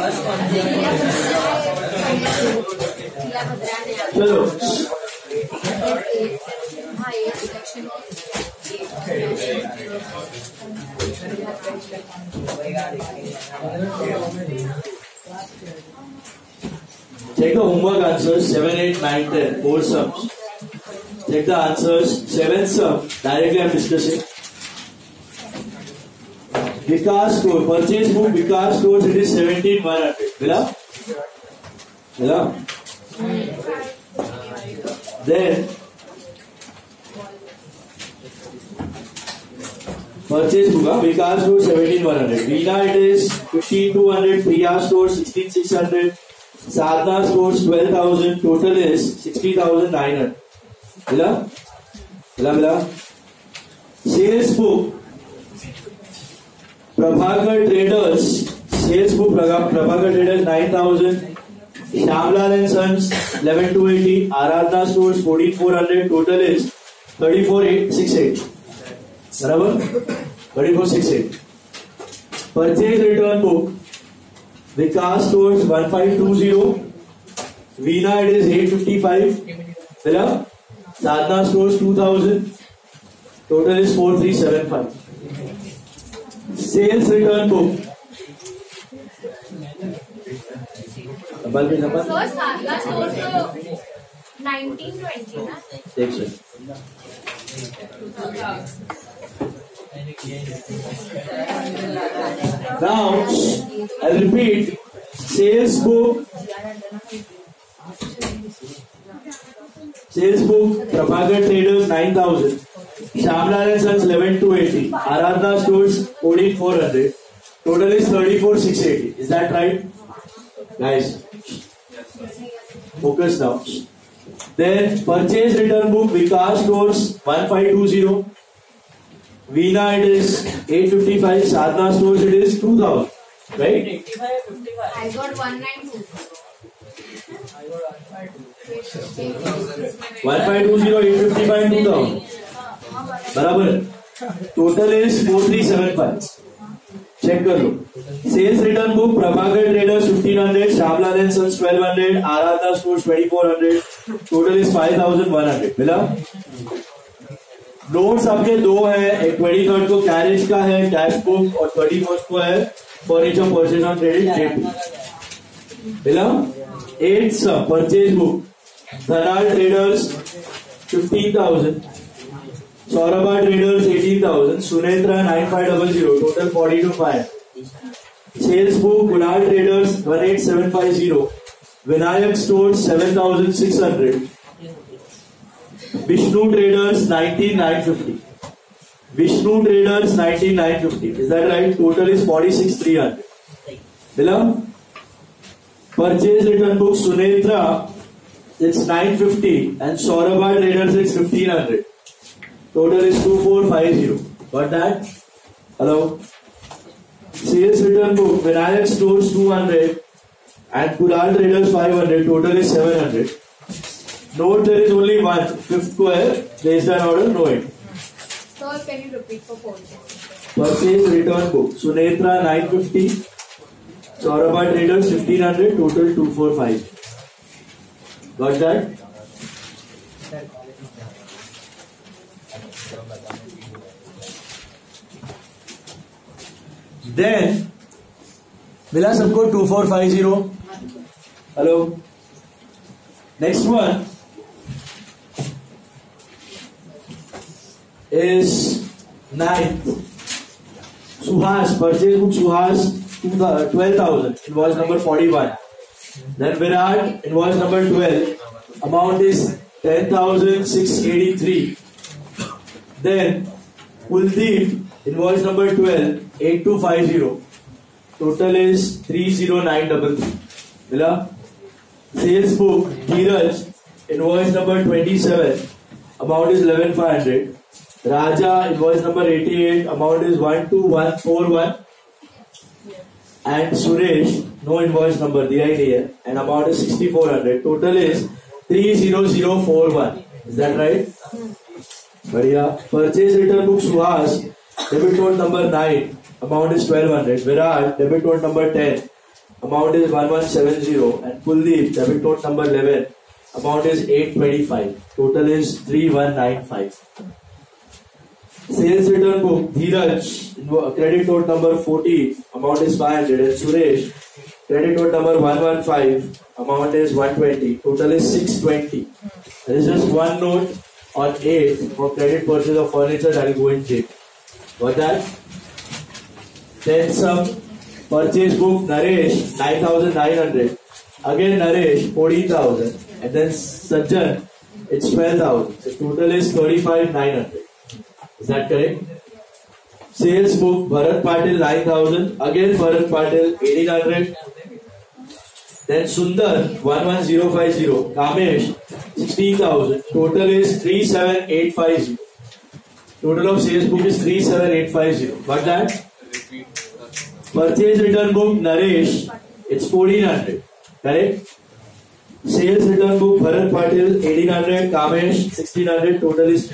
चलो check the homework answers 7, 8, 9, 10, 4 sums. Check the answers. 7th sum directly I am discussing. Vikas store purchase book Vikas stores it is 17,100. Mila? Then purchase book Vikas store 17,100. Veena it is 15,200. Priya store 16,600. Sadhana stores 12,000. Total is 60,900. Mila? Sales book Prabhakar Traders sales book Prabhakar Traders 9,000. Shyamlal and Sons 11,280. Aradhana stores 14,400. Total is 34,868. Barabar? 34,668. Purchase return book Vikas stores 1520. Veena it is 855. Mila? Sadhana stores 2,000. Total is 4,375. Sales return book. So Sadhana stores 1920 na? Now I'll repeat. Sales book Prabhakar Traders 9,000. Shyamlal and Sons 11,280. Aradhana stores 14,400. Total is 34,680. Is that right? Guys, focus now. Then purchase return book Vikas stores 1520. Veena it is 855. Sadhana stores it is 2,000. Right? 85, 55. I got 192. 1520, 855 and 2,000. बराबर. Total is 4,375. Check कर लो. Sales return book Prabhakar Traders 1,500. Shyamlal and Sons 1,200. Aradhana stores 2,400. Total is 5,100. मिला? Notes आपके दो है. एक 23rd को carriage का है कैश बुक और 31st को है furniture purchase on credit date. मिला? 8th sum purchase book Dhanal Traders 15,000. Saurabha Traders 18,000. Sunetra 9500. Total 42,500. Sales book Kunal Traders 18,750. Vinayak Stores 7,600. Vishnu Traders 19,950. Vishnu Traders 19,950. Is that right? Total is 46,300. Below? Purchase return book Sunetra it's 950 and Saurabha Traders it's 1,500. Total is 2,450. Got that? Hello? Sales return book Vinayak Stores 200 and Kunal Traders 500. Total is 700. Note there is only one. 5th square. Placed an order. No it. So can you repeat for purchase? Purchase return book Sunetra 950. Saurabha Traders 1,500. Total 2,450. Got that? Then मिला सबको 2,450. Hello. Next one is 9th. Suhas purchase book Suhas 12,000. Invoice number 41. Then Virat invoice number 12. Amount is 10,683. Then Kuldeep invoice number 12 8250. Total is 30933. Mila? Sales book Dheeraj invoice number 27. Amount is 11,500. Raja invoice number 88. Amount is 12141. And Suresh no invoice number दिया ही नहीं है and amount is 6,400. Total is 30041. Is that right? बढ़िया. Purchase return book Suhas debit note number 9. Amount is 1,200. Virat debit note number 10. amount is 1170, and Kuldeep, debit note number 11, amount is 825. Total is 3195. Sales return book, Dheeraj, credit note number 40, amount is 500, and Suresh, credit note number 115, amount is 120, total is 620. There is just one note on 8 for credit purchase of furniture that will go in JP. Got that? Then some purchase book, Naresh, 9,900. Again Naresh, 40,000. And then Sajjan, it's 12,000. So total is 35,900. Is that correct? Sales book, Bharat Patil, 9,000. Again Bharat Patil, 1,800. Then Sundar, 11050. Kamesh, 16,000. Total is 37,850. Total of sales book is 37,850. Got that? Purchase return book, Naresh, it's 1,400. Correct? Sales return book, Bharat Patil, 1,800. Kamesh, 1,600. Total is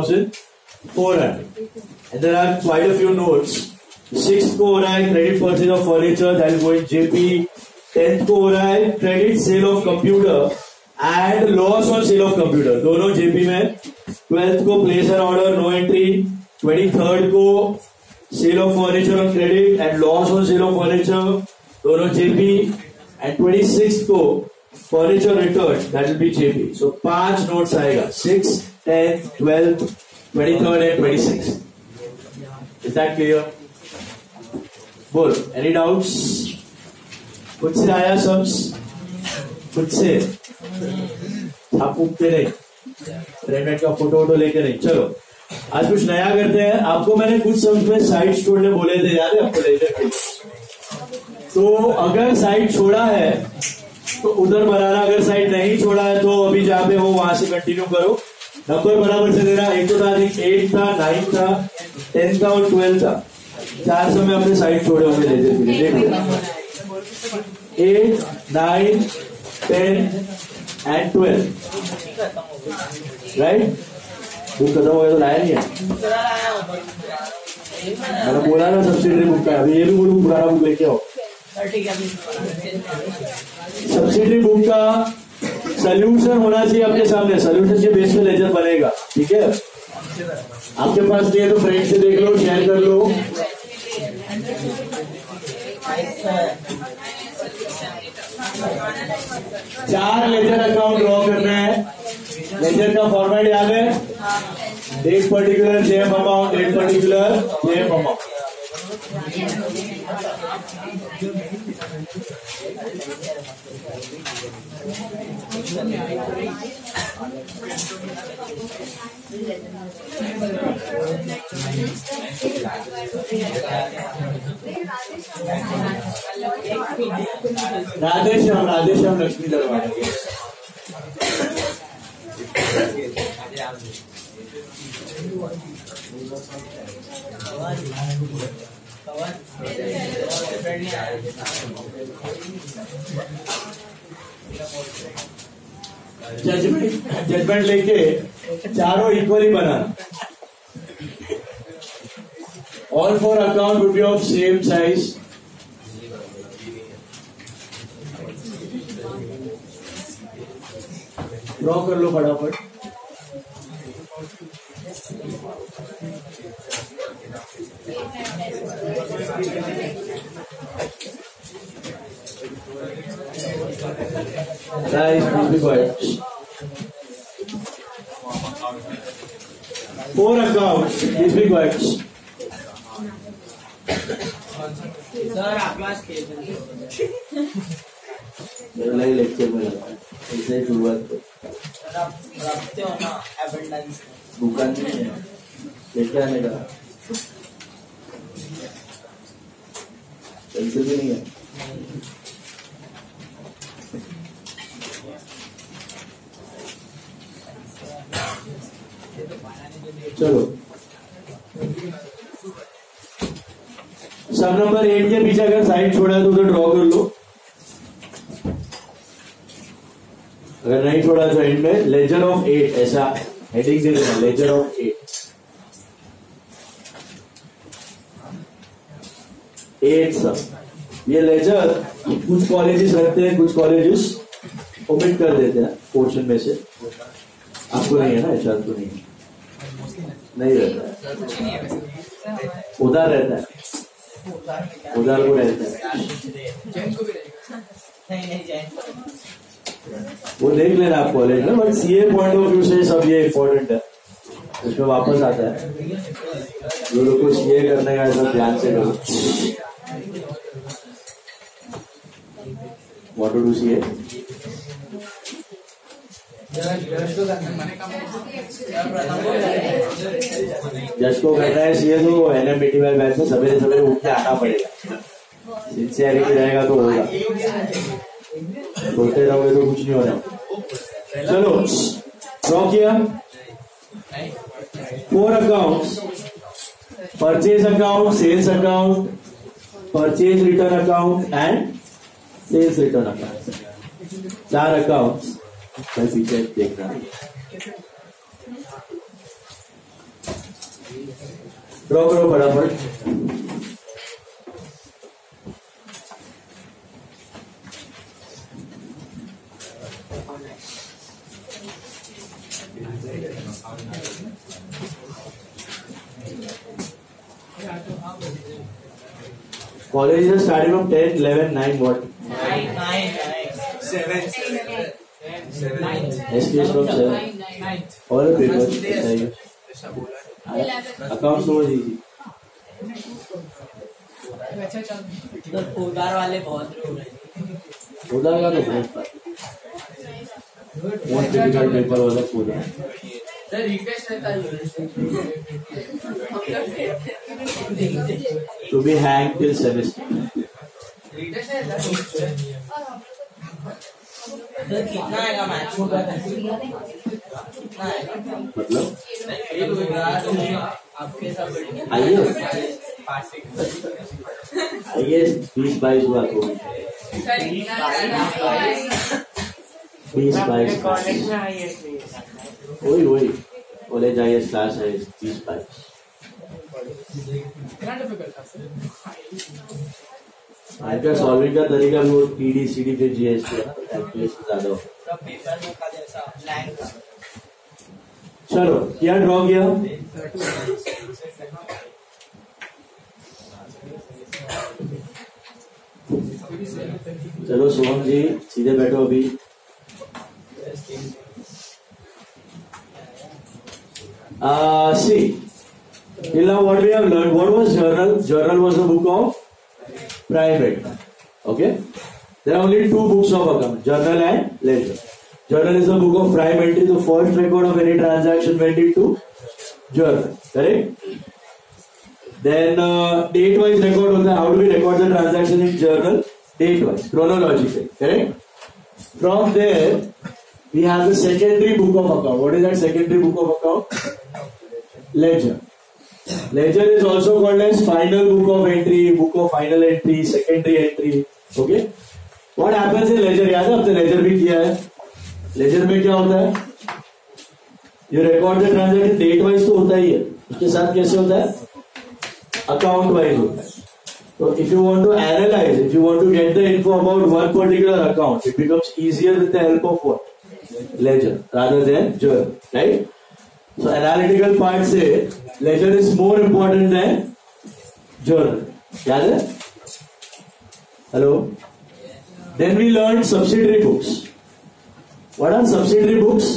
3,400. And there are quite a few notes. 6th को हो रहा है credit purchase of furniture, that will go in JP. 10th को हो रहा है credit sale of computer and loss on sale of computer, दोनों JP में. 12th को place an order, no entry. 23rd को sale of furniture on credit and loss on sale of furniture, दोनों JP. And 26th को furniture return, that will be JP. So 5 notes आएगा, 6th, 10th, 12th, 23rd and 26th. Is that clear? बोल, any doubts? खुद से आया subs? खुद से? आप उगते नहीं, रेडमेट का फोटो लेके नहीं. चलो आज कुछ नया करते हैं. आपको मैंने कुछ सब्स में साइड छोड़ने बोले थे, याद है आपको लेजर के? तो अगर साइड छोड़ा है तो उधर बनाना, अगर साइड नहीं छोड़ा है तो अभी जहाँ पे हो वहां से कंटिन्यू करो. नंबर बराबर से देना. एक तो था 8 था, 9 था, 10 था और 12 था. 4 समय अपने साइड छोड़े होंगे लेजर के लिए. देख लो 8, 9, 10 and 12. राइट? बुक खत्म हो गया तो लाया नहीं है. मैंने बोला ना सब्सिडरी बुक का. अभी ये भी बोलूँ पुराना बुक लेके आओ. सब्सिडरी बुक का सोल्यूशन होना चाहिए अपने सामने. सोल्यूशन के बेस पे लेजर बनेगा. ठीक है? आपके पास नहीं है तो फ्रेंड से देख लो, शेयर कर लो. चार लेजर अकाउंट ड्रॉ करना है. लेजर का फॉर्मेट याद है? Date particular JF amount, date particular JF amount. Radheshyam Lakshmi Darbar. Judgement लेके चारों इक्वली बनाना. All 4 account would be of same size. Draw कर लो फटाफट. Guys, please be quiet. 4 accounts, please be quiet. Sir आपला मेरा लेक्चर में ऐसे शुरुआत रखते हो ना एबंडेंस दुकान में लेके आने का पेंसिल भी नहीं है. चलो सब नंबर 8 के पीछे अगर साइड छोड़ा है तो उधर ड्रॉ कर लो. अगर नहीं छोड़ा तो एंड में लेजर ऑफ 8 ऐसा हेडिंग दे देना. लेजर ऑफ 8 सब ये लेजर कुछ कॉलेजेस रखते हैं, कुछ कॉलेजेस ओमिट कर देते हैं पोर्शन में से। आपको नहीं है ना, एचआर को नहीं है, नहीं रहता है, उधार रहता है, उधार को रहता है, वो देख लेना आप कॉलेज में। But CA point of view से सब ये इम्पोर्टेंट है, उसमें वापस आता है। जो लोग को सीए करने का सब ध्यान से करो। What to do CA? जज को करना है सीए तो NMBT वाले बैच में सवेरे सवेरे उठ के आना पड़ेगा। सिंसियरिटी रहेगा तो होगा, बोलते रहोगे तो कुछ नहीं होना। चलो ड्रॉ किया 4 accounts, purchase account, sales account, purchase return account and sales return account. 4 accounts भाई पीछे देखना। ड्रॉ करो फटाफट। College is starting from 10, 11, 9, what? 9, 7, 9. SKS from 7. All the papers. Accounts so easy. उधार वाले बहुत लोग हैं। उधार का तो बहुत डिफिकल्ट पेपर वाला पूरा। To be hanged till semester. कितना आएगा मैच? मतलब आपके सब आइए 20-22 हुआ तो 20-22 वही कॉलेज आइए क्लास है 20-22। आपका सॉल्विंग का तरीका भी वो टीडी सीडी फिर जीएसटी है ना, कैलकुलेशन ज्यादा हो। चलो क्या ड्रॉ किया? चलो सोहम जी सीधे बैठो अभी। See, till now what we have learned, what was journal? Journal was a book of private. Okay, there are only 2 books of account, journal and ledger. Journal is a book of prime entry. The first record of any transaction went into journal, correct? Then date wise record होता है. How do we record the transaction in journal? Date wise, chronologically, correct? From there we have the secondary book of account. What is that secondary book of account? Ledger. Ledger is also called as final book of entry, book of final entry, secondary entry. Okay? What happens in ledger? याद है आपने ledger भी किया है? Ledger में क्या होता है? You record the transaction date wise तो होता ही है. उसके साथ कैसे होता है? Account wise होता है. So if you want to analyze, if you want to get the info about one particular account, it becomes easier with the help of what? Ledger rather than journal, right? So analytical part से ledger is more important than journal. याद है? Hello? Then we learned subsidiary books. What are subsidiary books?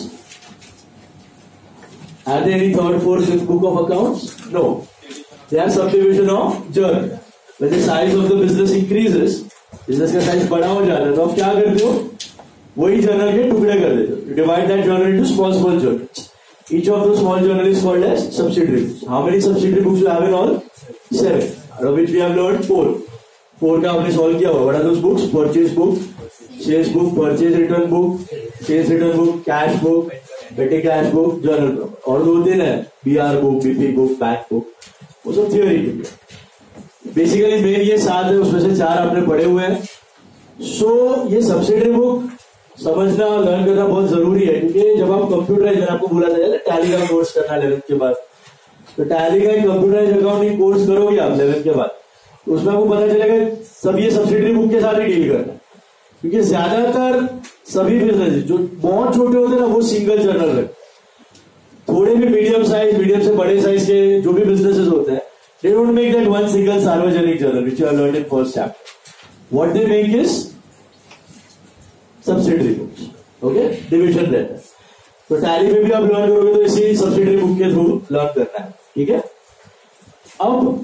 Are there any third, fourth, fifth book of accounts? No. They are subdivision of journal. When the size of the business increases, business का size बड़ा हो जाता है तो आप क्या करते हो? वही journal के टुकड़े कर देते हो. You divide that journal into small journals. Each of those small journal is called as subsidiary books. How many subsidiary books you have in all? 7. Out of which we have learned 4. 4 का आपने solve किया होगा. What are those books? Purchase book, sales book, purchase return book, sales return book, cash book, petty cash book, journal book. और 2-3 है. BR book, BP book, bank book. वो सब theory के लिए. Basically मेन ये 7 है, उसमें से 4 आपने पढ़े हुए हैं. So ये subsidiary book समझना लर्न करना बहुत जरूरी है क्योंकि जब आप कंप्यूटराइज, मैंने आपको बोला था टैली का कोर्स करना 11th के बाद, तो टैली का कंप्यूटराइज अकाउंटिंग कोर्स करोगे आप 11th के बाद तो उसमें आपको पता चलेगा सब ये सब्सिडरी बुक के साथ ही डील करना है, क्योंकि ज्यादातर सभी बिजनेस जो बहुत छोटे होते हैं ना वो सिंगल जर्नल रखते, थोड़े भी मीडियम से बड़े साइज के जो भी बिजनेसेस होते हैं, they don't make that one single सार्वजनिक journal which you have learned in first chapter. What they make is subsidiary books. Okay, division रहता है. तो टैली में भी आप लर्न करोगे तो इसी सब्सिडरी बुक के थ्रू लर्न करना है, ठीक है. अब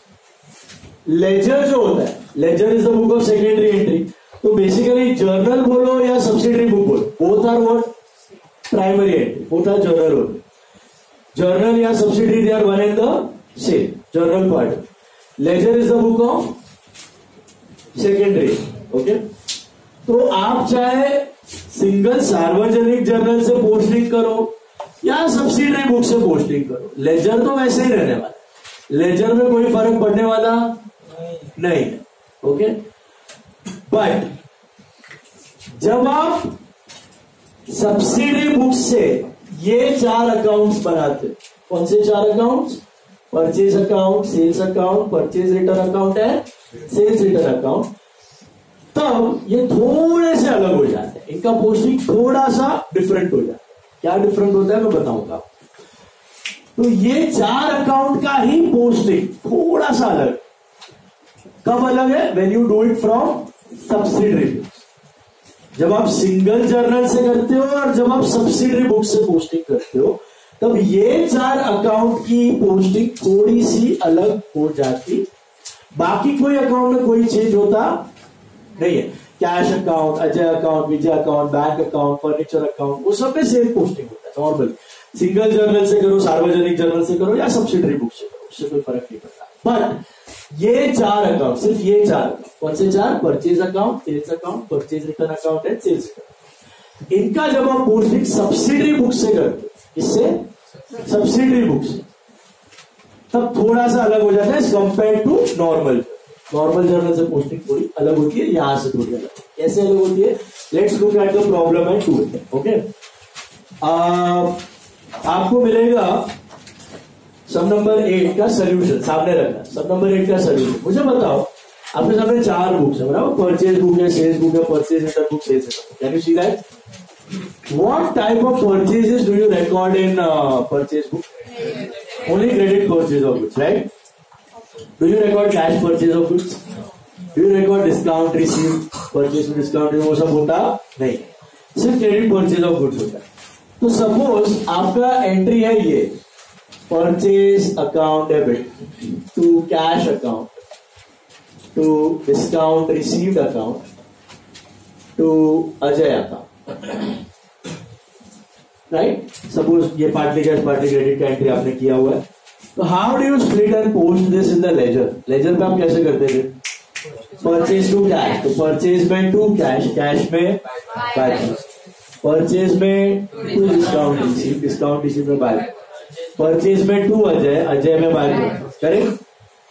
लेजर जो होता है, ledger is the book of secondary entry. तो बेसिकली जर्नल बोलो या सब्सिडरी बुक बोलो, both are what primary entry, both are journal होते. जर्नल या subsidiary they are one and the same. Journal part, ledger is the book of secondary. Okay, तो आप चाहे single सार्वजनिक जर्नल से पोस्टिंग करो या सब्सिडरी बुक से पोस्टिंग करो, लेजर तो वैसे ही रहने वाला, लेजर में कोई फर्क पड़ने वाला नहीं है. ओके, बट जब आप सब्सिडरी बुक से ये 4 अकाउंट्स बनाते, कौन से 4 accounts? Purchase account, sales account, purchase return account and sales return account, तब ये थोड़े से अलग हो जाते हैं, इनका पोस्टिंग थोड़ा सा डिफरेंट हो जाता है. क्या डिफरेंट होता है मैं बताऊंगा. तो ये 4 अकाउंट का ही पोस्टिंग थोड़ा सा अलग. कब अलग है? When you do it from subsidiary book. जब आप सिंगल जर्नल से करते हो और जब आप सब्सिडरी बुक से पोस्टिंग करते हो, तब ये 4 अकाउंट की पोस्टिंग थोड़ी सी अलग हो जाती. बाकी कोई अकाउंट में कोई चेंज होता नहीं है. Cash account, Ajay account, Vijay account, bank account, furniture account, वो सब में सेम पोस्टिंग होता है नॉर्मल. सिंगल जर्नल से करो, सार्वजनिक जर्नल से करो या सब्सिडरी बुक से करो, उससे कोई फर्क नहीं पड़ता. बट ये 4 अकाउंट, सिर्फ ये 4, कौन से 4? Purchase account, sales account, purchase return account and sales account. इनका जब आप पोस्टिंग सब्सिडरी बुक से करते हो, इससे सब्सिडरी बुक से, तब थोड़ा सा अलग हो जाता है as compare to normal. Normal journal से पोस्टिंग थोड़ी अलग होती है, यहां से थोड़ी अलग. कैसे अलग होती है? Let's look at the problem and do it. Okay, आपको मिलेगा सम नंबर 8 का सोल्यूशन सामने रखना. सम नंबर 8 का सोल्यूशन. मुझे बताओ, आपके सामने 4 बुक्स है बराबर, परचेज बुक है, सेल्स बुक है, purchase return book, sales return. Can you see that? What type of purchases do you record in purchase book? Only credit purchase of goods, right? Do you record cash purchase of goods? Do you record discount received, purchase with discount? वो सब होता नहीं, सिर्फ credit purchase of goods होता है. तो suppose आपका entry है ये, purchase account debit to cash account to discount received account to Ajay account, right? Suppose ये पार्टली कैश पार्टली क्रेडिट का एंट्री आपने किया हुआ है. तो how do you split and post this in the ledger? Ledger पे आप कैसे करते थे? परचेज टू कैश, तो परचेज में टू कैश, कैश में बाय, परचेज में to discount receive, discount receive में बाय, परचेज में टू अजय, अजय में बाय. करेक्ट?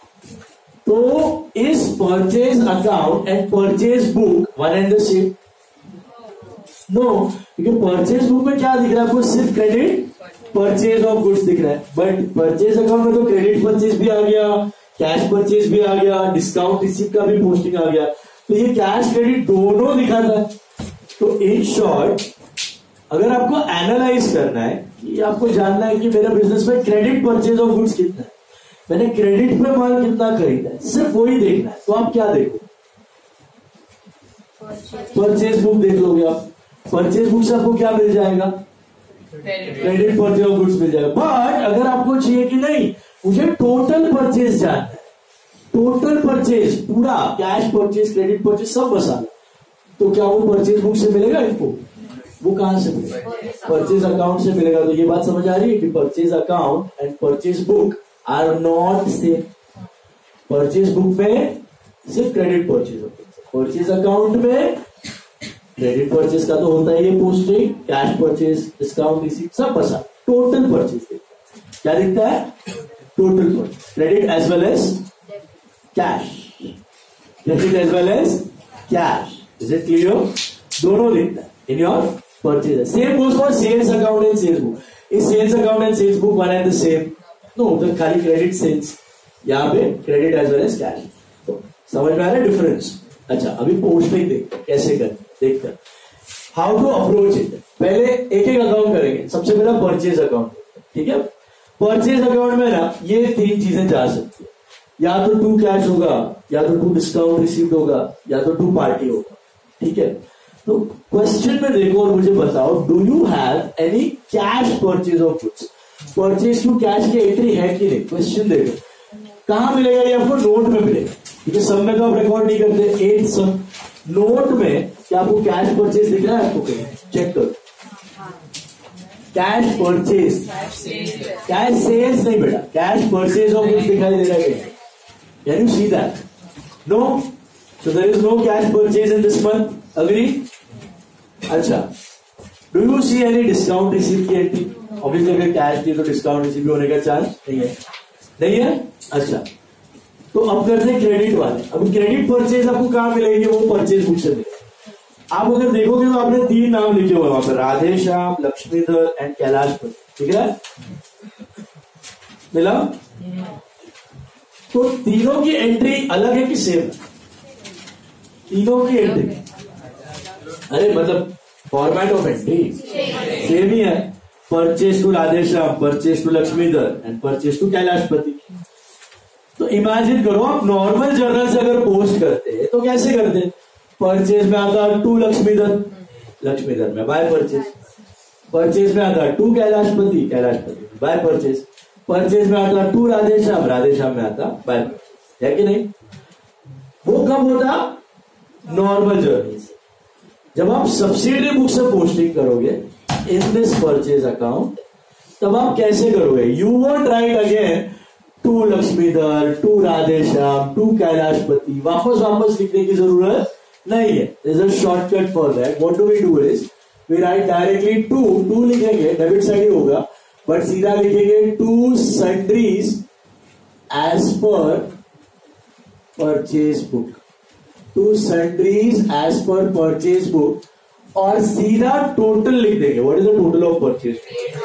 तो इस purchase account and purchase book one and the same? No, क्योंकि परचेज बुक में क्या दिख रहा है आपको? सिर्फ क्रेडिट परचेज ऑफ गुड्स दिख रहा है. बट परचेज अकाउंट में तो क्रेडिट परचेज भी आ गया, कैश परचेज भी आ गया, डिस्काउंट रिसीव का भी पोस्टिंग आ गया. तो ये कैश क्रेडिट दोनों दिखाता है. तो इन शॉर्ट, अगर आपको एनालाइज करना है कि आपको जानना है कि मेरे बिजनेस में क्रेडिट परचेज ऑफ गुड्स कितना है, मैंने क्रेडिट पे माल कितना खरीदा है, सिर्फ वही देखना है. तो आप क्या देखो? परचेज बुक देख लोगे आप. परचेज बुक से आपको क्या मिल जाएगा? क्रेडिट परचेज ऑफ गुड्स मिल जाएगा. बट अगर आपको चाहिए कि नहीं, मुझे टोटल परचेज जानना है, टोटल परचेज पूरा कैश परचेज, क्रेडिट परचेज सब बसाना, तो क्या वो परचेज बुक से मिलेगा इनको? वो कहां से मिलेगा? परचेज अकाउंट से मिलेगा. तो ये बात समझ आ रही है कि purchase account and purchase book are not same. Purchase book में सिर्फ क्रेडिट परचेज होता है, परचेज अकाउंट में क्रेडिट परचेज का तो होता है ये posting, cash purchase, discount receive सब बसा, टोटल परचेज दिखता है. क्या दिखता है? Total purchase, credit as well as cash, credit as well as cash. Is it clear? दोनों दिखता है in your purchase. Same goes for sales account and sales book. Is sales account and sales book one and the same? No, तो खाली credit sales, यहाँ पे credit as well as cash. समझ में आ रहा है डिफरेंस? अच्छा, अभी पोस्टिंग देखते कैसे कर, देखते हाउ टू अप्रोच इट। पहले एक एक अकाउंट करेंगे। सबसे पहला परचेज अकाउंट, ठीक है। परचेज अकाउंट में ना ये 3 चीजें जा सकती है, या तो 2 कैश होगा, या तो 2 डिस्काउंट रिसीव्ड होगा, या तो 2 पार्टी होगा, ठीक है। तो क्वेश्चन में देखो और मुझे बताओ, do you have any cash purchase of goods? Purchase to cash की एंट्री है कि नहीं? क्वेश्चन देखो कहां मिलेगा, ये आपको नोट में मिलेगा, ठीक है। सब में तो आप रिकॉर्ड नहीं करते, 8 सब नोट में क्या आपको कैश परचेज दिख रहा है? आपको कहीं चेक करो, कैश परचेज, कैश सेल्स नहीं बेटा, कैश परचेज ऑफ गुड्स दिखाई दे रहा है। Can you see that? No, so there is no cash purchase in this month, agree? अच्छा, do you see any discount receive की एंट्री? ऑब्वियसली अगर cash दी तो डिस्काउंट रिसीव होने का चांस नहीं है, नहीं है। अच्छा, तो अब करते हैं क्रेडिट वाले। अब क्रेडिट परचेज आपको कहां मिलेगी? वो परचेज बुक से मिलेगी। आप अगर देखोगे तो आपने 3 नाम लिखे हुए वहां पर, राधेश्याम, लक्ष्मीधर एंड कैलाशपति, ठीक है, मिला? तो तीनों की एंट्री अलग है कि सेम? तीनों की एंट्री, अरे मतलब फॉर्मेट ऑफ एंट्री सेम ही है। Purchase to Radheshyam, purchase to Laxmidhar and purchase to Kailashpati. तो इमेजिन करो, आप नॉर्मल जर्नल से अगर पोस्ट करते हैं तो कैसे करते हैं? परचेज में आता 2 लक्ष्मीधर, लक्ष्मीधर में बाय परचेज। परचेज में आता 2 Kailashpati, Kailashpati by purchase. Purchase में आता 2 राधेश्याम, राधेश्याम में आता बाय परचेज, है कि नहीं? वो कब होता? नॉर्मल जर्नल से। जब आप सब्सिडरी बुक से पोस्टिंग करोगे इन दिस परचेज अकाउंट, तब आप कैसे करोगे? You won't write again 2 Laxmidhar, 2 Radheshyam, 2 Kailashpati, वापस लिखने की जरूरत नहीं है। There's a shortcut for that. What do we do is we write directly 2 लिखेंगे, डेबिट साइड ही होगा, बट सीधा लिखेंगे 2 sundries as per purchase book, 2 sundries as per purchase book, और सीधा टोटल लिख देंगे। What is the total of purchase?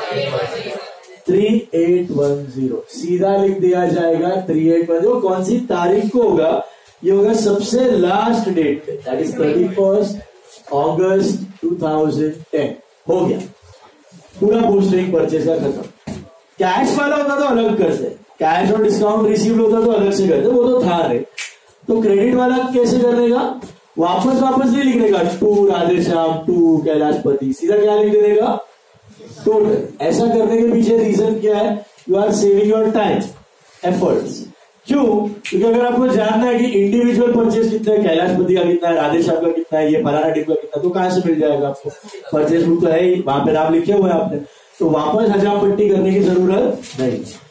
3810। सीधा लिख दिया जाएगा 3810। कौन सी तारीख को होगा? ये होगा सबसे लास्ट डेट पे, दैट इज 31 अगस्त 2010। हो गया पूरा पोस्टिंग परचेज का खत्म। कैश वाला होता तो अलग करते, कैश और डिस्काउंट रिसीव होता तो अलग से करते, वो तो था नहीं। तो क्रेडिट वाला कैसे कर देगा? वापस नहीं लिखने का 2 राधेश्याम, 2 कैलाशपति, सीधा क्या लिख देगा? टोटल। ऐसा करने के पीछे रीजन क्या है? You are saving your time, efforts. क्यों? क्योंकि अगर आपको जानना है कि इंडिविजुअल परचेज कितना है, कैलाशपति का कितना है, राधेश्याम का कितना है, ये फलाना टीम का कितना, तो कहां से मिल जाएगा आपको? परचेज बुक तो है ही, वहां पे नाम लिखे हुए हैं आपने, तो वापस हजाम पट्टी करने की जरूरत नहीं।